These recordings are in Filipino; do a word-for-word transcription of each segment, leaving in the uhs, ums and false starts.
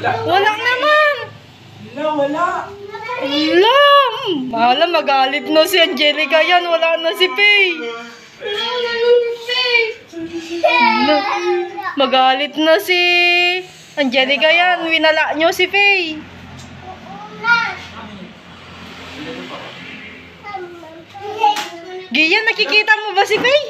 Wala. Wala naman. Wala, wala. Wala. Mahala, magalit na si Angelica yan. Wala na si Faye. Wala. Magalit na si Angelica yan. Winala nyo si Faye. Gian, nakikita mo ba si Faye?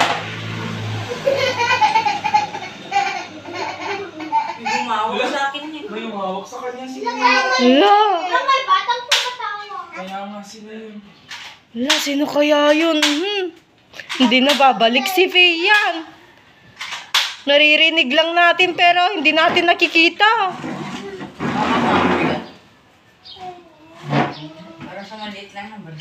May humawak sa akin niya. May humawak sa kanya sila. Wala. May batang pumatawa. Kaya nga sila yun. Wala, sino kaya yun? Hmm. Hindi na babalik si Faye yan. Naririnig lang natin pero hindi natin nakikita. Para sa maliit lang naman.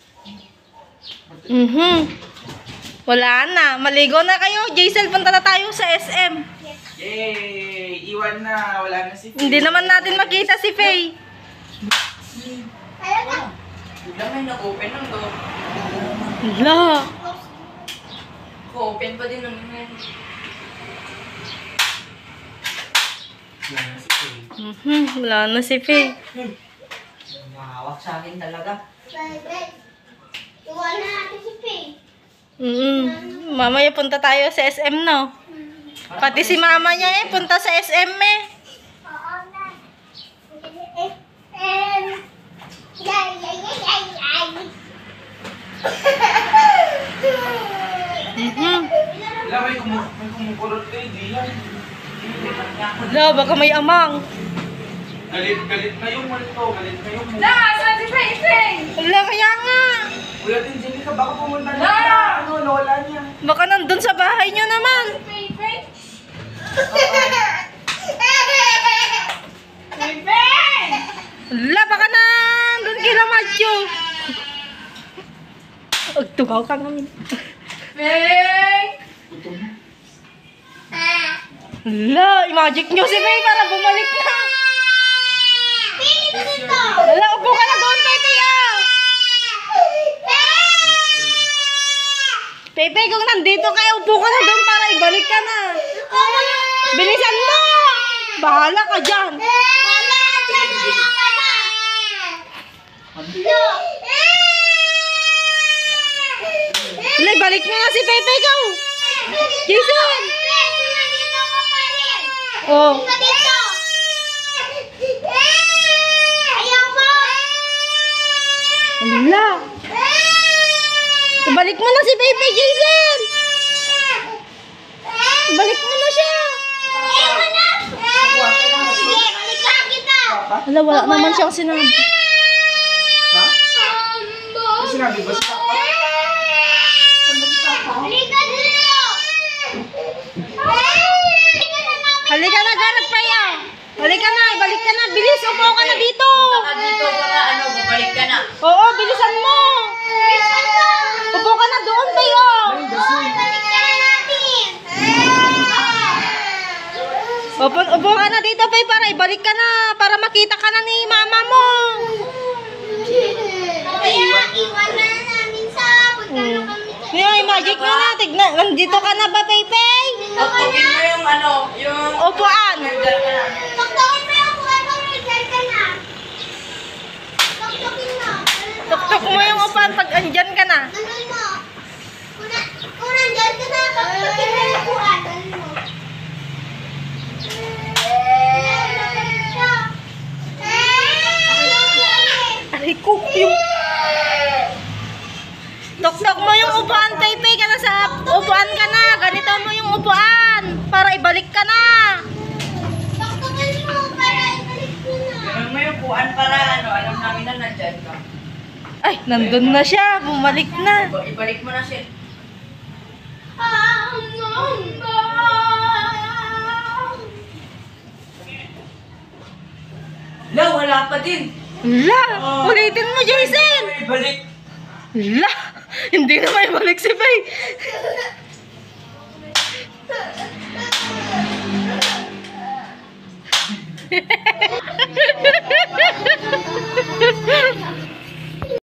Mhm. Wala na. Maligo na kayo. Jaisel, punta na tayo sa S M. Yay! Iwan na. Wala na si Faye. Hindi naman natin makita si Faye. Ayaw na. Biglang may nag-open ng door. Wala. Ko-open pa din ng mga. Wala na si Faye. Mhm. Wala na si Faye. Humawak sa akin talaga. Bye-bye. Iwan na natin si Faye. Mhm. Mamaya punta tayo sa S M, no? Pati si mama niya eh, punta sa S M eh. Oo na. Eh, eh, yay, yay, yay, yay, yay. Mhm. Wala, may, kumu may kumukurot kay Dian. Wala, baka may amang. Galit, galit na yung multo. Galit na yung multo. Saan si Faye Faye? Wala, kaya nga. Kuya Angelica, baka pumunta na La! na. Ano, lola niya. Baka nandun sa bahay niyo naman. Faye Faye? Wala, baka nandun kila Macho. Agtugaw ka namin. Faye! Wala, i-magic nyo si Faye para bumalik na. Pili ko dito. Wala, upo ka na doon, Pepe, ah. Pepe, kung nandito kayo, upo ka na doon para ibalik ka na. Bilisan mo! Bahala ka dyan. Wala, dyan na lang ka na. Wala, balik mo na si Pepe, ikaw. Jason! Nandito ka pa rin. Oh. Ka dito. Ayaw mo. Wala. Ibalik mo na si Pepe, Jason. Ibalik mo na siya. Ayaw na. Sige, balikan kita. Wala, wala naman siyang sinabi. Ha? Ano sinabi ba si Papa? Balikan dito. Halika na, Garot pa yan. Halika na, ibalik ka na. Bilis, upo ka na dito. Saka dito para ano, bumalik ka na. Oo, bilisan mo. Upo ka na doon, Tayo. Balik ka na natin. Upo, upo ka na dito, Pay, para ibalik ka na. Para makita ka na ni mama mo. Kaya iwan na namin sa pagkano kami sa... Ngayon, magic mo na. Tignan, nandito ka na ba, Pay, Pay? Tutukin mo yung ano, yung... Upuan. Nagdala ka na. Tuktukin mo yung kung ano result ka na. Tuktukin mo. Tuktok mo yung upuan pag andyan ka na. Nandun mo. Kung, na, kung nandyan ka na, tuktukin mo yung kuhan. Nandun mo. Aray ko, yung... Tuktok mo yung upuan, Pay, Pay, ka na sa upuan ka na. Ganito mo yung upuan. Para ibalik ka na. Tuktukin mo para ibalik mo na. Ganun mo yung puan para ano, alam namin na nandyan ka. Ay, nandun na siya. Bumalik na. Iba- Ibalik mo na siya. La, wala pa din. La, ulitin mo, Jason. Ay, balik. La, hindi na may balik si Pay.